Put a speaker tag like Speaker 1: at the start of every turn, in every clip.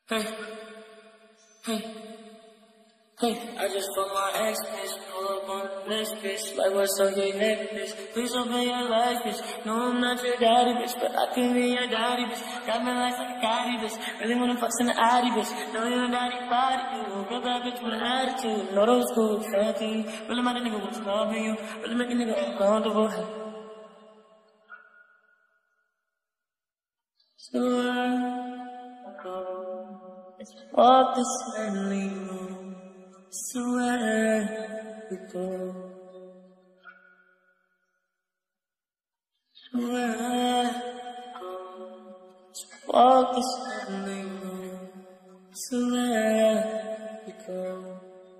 Speaker 1: Hey, hey, hey, I just fucked my ex bitch, pull up on this bitch, like what's up, your neck bitch, please obey your life bitch, no I'm not your daddy bitch, but I can be your daddy bitch, got my life like a daddy bitch, really wanna fuck in the addy bitch, know you're a daddy body, you a real bad bitch with an attitude, know those cool, fuck you, really make a nigga wanna love you, really make a nigga uncomfortable, hey. So I go, walk this lonely room, so where we go, so where we go, walk this lonely room, so where we go,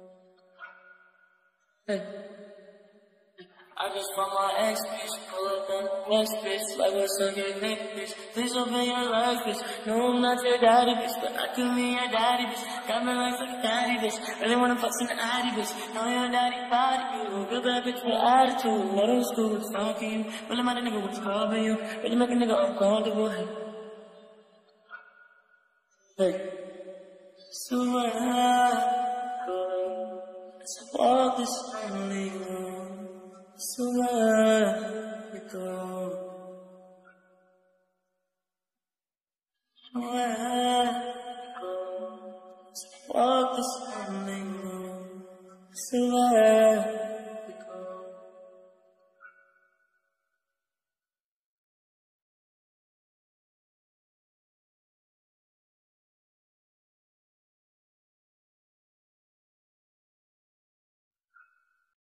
Speaker 1: hey. I just found my ex bitch, pull up on the next bitch, like what's up, your neck bitch, please obey your life bitch, no I'm not your daddy bitch, but I can be your daddy bitch, got my life like a daddy bitch, really wanna fuck in the addy bitch, know you're a daddy body, you a real bad bitch with attitude, know those schools, fuck you, really make a nigga wanna cover you, really make a nigga uncomfortable, hey. Hey. So where I go, as I walk this lonely room, so where